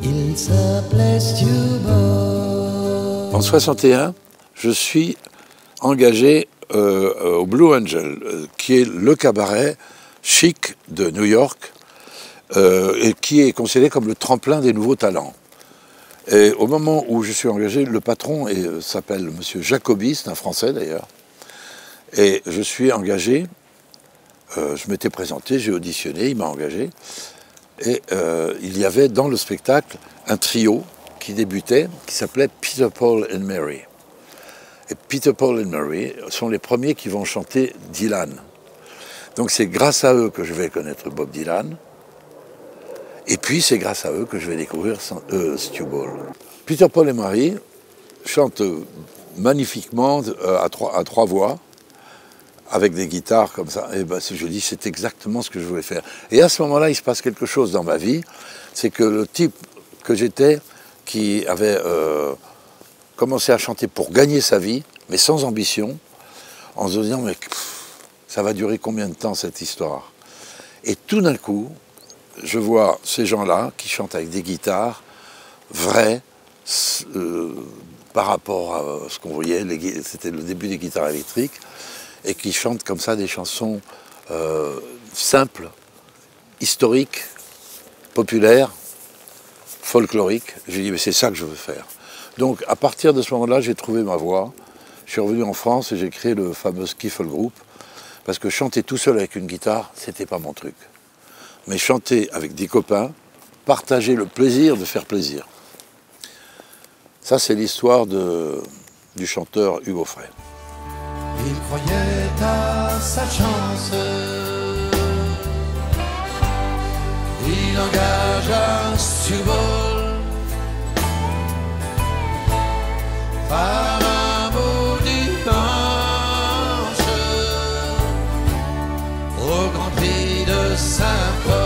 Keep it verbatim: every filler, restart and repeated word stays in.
Il s'appelait Stewball. En soixante et un, je suis engagé euh, au Blue Angel, euh, qui est le cabaret chic de New York, euh, et qui est considéré comme le tremplin des nouveaux talents. Et au moment où je suis engagé, le patron euh, s'appelle Monsieur Jacobi, c'est un Français d'ailleurs, et je suis engagé, euh, je m'étais présenté, j'ai auditionné, il m'a engagé, et euh, il y avait dans le spectacle un trio qui débutait, qui s'appelait Peter, Paul and Mary. Et Peter, Paul and Mary sont les premiers qui vont chanter Dylan. Donc c'est grâce à eux que je vais connaître Bob Dylan. Et puis c'est grâce à eux que je vais découvrir euh, Stewball. Peter, Paul et Mary chantent magnifiquement euh, à, trois, à trois voix, avec des guitares comme ça. Et ben, je dis, c'est exactement ce que je voulais faire. Et à ce moment-là, il se passe quelque chose dans ma vie. C'est que le type que j'étais, qui avait euh, commencé à chanter pour gagner sa vie, mais sans ambition, en se disant, mais pff, ça va durer combien de temps cette histoire? Et tout d'un coup, je vois ces gens-là qui chantent avec des guitares vraies, euh, par rapport à ce qu'on voyait, c'était le début des guitares électriques, et qui chantent comme ça des chansons euh, simples, historiques, populaires, folkloriques. J'ai dit, mais c'est ça que je veux faire. Donc, à partir de ce moment-là, j'ai trouvé ma voie. Je suis revenu en France et j'ai créé le fameux Skiffle Group, parce que chanter tout seul avec une guitare, c'était pas mon truc. Mais chanter avec des copains, partager le plaisir de faire plaisir. Ça, c'est l'histoire du chanteur Hugo Frey. Il croyait à sa chance. Il engagea Stewball par un beau dimanche au Grand Prix de Saint-Paul.